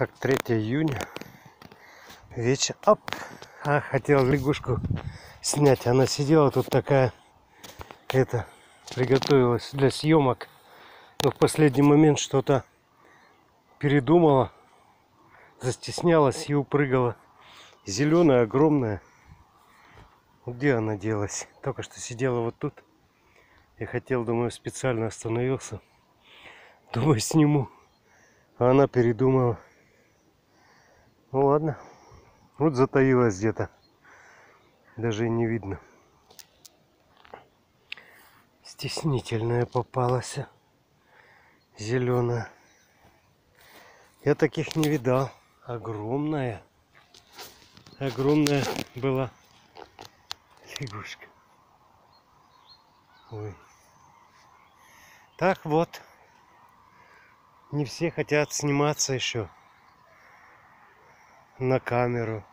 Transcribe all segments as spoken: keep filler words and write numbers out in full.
Так, третье июня. Вечер. Оп! А, хотел лягушку снять. Она сидела тут такая. Это приготовилась для съемок. Но в последний момент что-то передумала. Застеснялась и упрыгала. Зеленая, огромная. Где она делась? Только что сидела вот тут. Я хотел, думаю, специально остановился. Думаю, сниму. А она передумала. Ну ладно. Вот затаилась где-то. Даже и не видно. Стеснительная попалась. Зеленая. Я таких не видал. Огромная. Огромная была лягушка. Ой. Так вот. Не все хотят сниматься еще на камеру.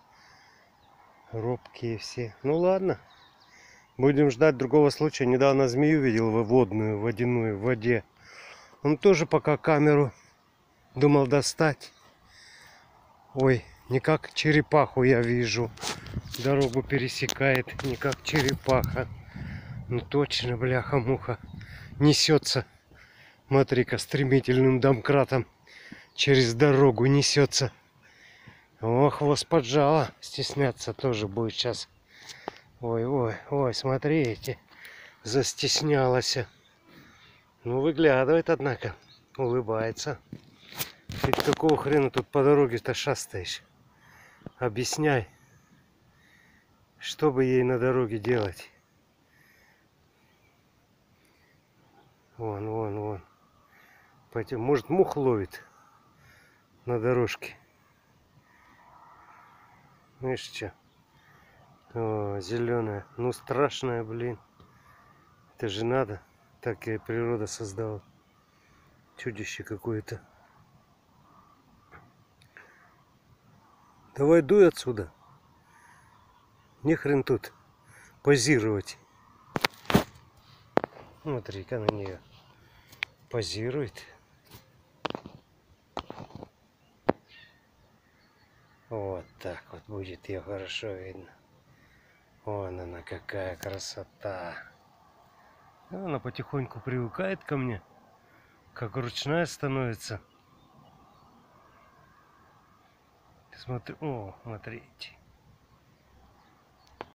Робкие все. Ну ладно. Будем ждать другого случая. Недавно змею видел водную, водяную, в воде. Он тоже пока камеру думал достать. Ой, не как черепаху я вижу. Дорогу пересекает, не как черепаха. Ну точно, бляха-муха. Несется. Смотри-ка, стремительным домкратом через дорогу несется. О, хвост поджала. Стесняться тоже будет сейчас. Ой, ой, ой, смотрите. Застеснялась. Ну, выглядывает, однако. Улыбается. Ты какого хрена тут по дороге-то шастаешь? Объясняй. Что бы ей на дороге делать? Вон, вон, вон. Пойдем. Может, мух ловит на дорожке. Видишь, что? О, зеленая. Ну, страшная, блин. Это же надо. Так и природа создала. Чудище какое-то. Давай дуй отсюда. Не хрен тут позировать. Смотри-ка на нее. Позирует. Вот так вот будет ее хорошо видно. Вон она, какая красота. Она потихоньку привыкает ко мне. Как ручная становится. Смотри, о, смотрите.